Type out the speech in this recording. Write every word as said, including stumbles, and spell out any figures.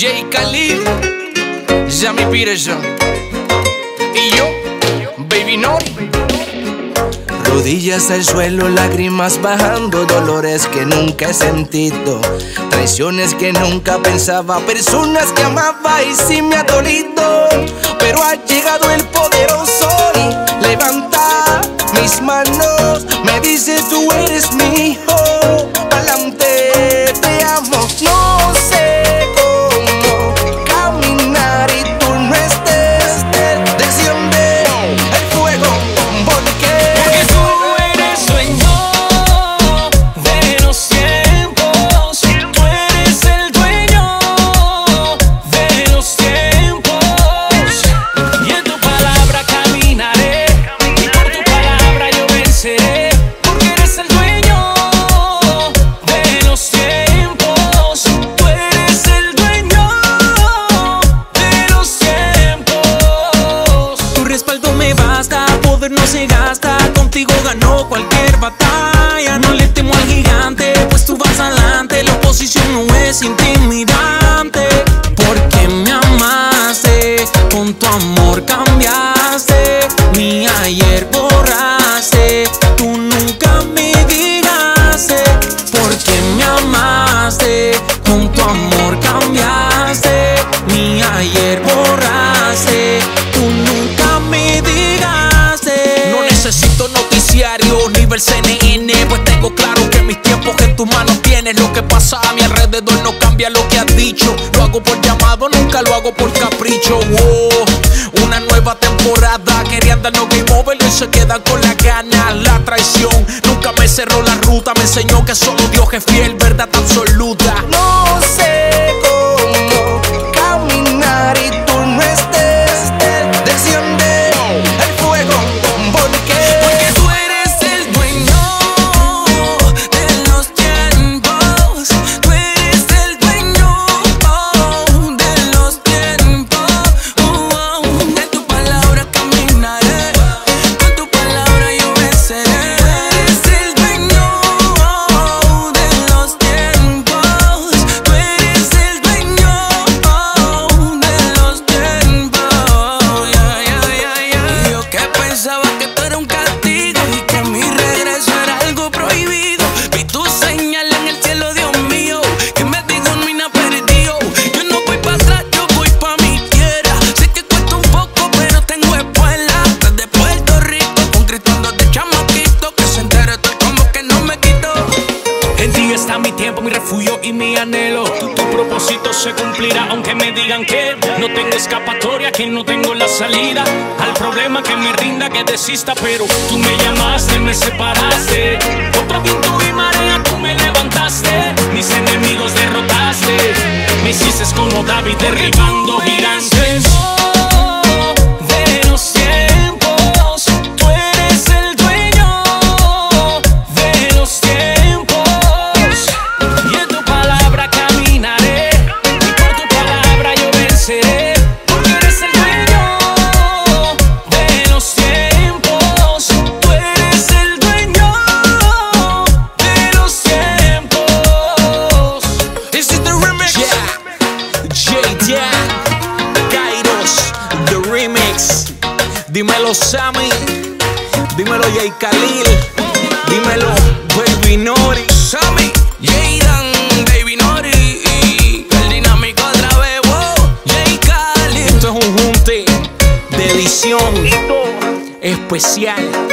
Jay Khalil, Yami Pireja y yo, Baby Nori. Rodillas al suelo, lágrimas bajando, dolores que nunca he sentido, traiciones que nunca pensaba, personas que amaba y sí me ha dolido. Pero ha llegado el poderoso y levanta mis manos, me dice tú eres mi hijo, pa'lante te amo. No sé cómo caminar y tú no estés, desciende el fuego, porque Porque tú eres dueño de los tiempos, tú eres el dueño de los tiempos, y en tu palabra caminaré, y por tu palabra yo venceré, porque eres el dueño de los tiempos, tú eres el dueño de los tiempos. Tu respaldo me basta, poder no se gasta, contigo ganó cualquier batalla. No le temo al gigante, pues tú vas adelante, la oposición no es intimidante. Porque me amaste, con tu amor cambiaste, mi ayer borraste, tú nunca me digaste. Porque me amaste, con tu amor cambiaste, mi ayer borraste, tú nunca me digaste. No necesito noticiario ni ver C N N, pues tengo claro que mis tiempos en tus manos tienes. Lo que pasa a mi alrededor no cambia lo que has dicho. Lo hago por llamado, nunca lo hago por capricho. Wow, una nueva temporada, querían darnos game over y se quedan con la gana. La traición nunca me cerró la ruta, me enseñó que solo Dios es fiel, verdad absoluta. no sé cómo caminar y tú no estés, desciende el fuego, porque Porque tú eres el dueño de los tiempos, tú eres el dueño de los tiempos. En tu palabra caminaré, con tu palabra yo venceré. Tú eres el dueño de los tiempos, tú eres el dueño de los tiempos. Yeah, yeah, yeah, yeah. Y yo que pensaba que tú eras un castigo y que mi regreso era algo prohibido. Vi tu señal en el cielo, Dios mío, que me dijo no me perdido. Yo no voy para atrás, yo voy pa' mi tierra. Sé que cuesta un poco, pero tengo espuela. Desde Puerto Rico, con Cristo ando de chamaquito, que se entere estoy como que no me quito. En ti está mi tiempo, mi refugio y mi anhelo. Tu, tu propósito se cumplirá, aunque me digan que no tengo escapatoria, que no tengo la salida al problema, que me rinda, que desista. Pero tú me llamaste, me separaste, contra viento y marea tú me levantaste, mis enemigos derrotaste, me hiciste como David derribando gigantes. De los tiempos, tú eres el dueño de los tiempos, y en tu palabra caminaré, y por tu palabra yo venceré. Porque eres el dueño de los tiempos, tú eres el dueño de los tiempos. This is the remix. Yeah, J-Jack, Kairos, the remix. Dímelo Sammy, dímelo Jay Khalil, dímelo Baby Nori. Sammy, Jaydan, Baby Nori, y el dinámico otra vez, wow, Jay Khalil. Esto es un junte de edición especial.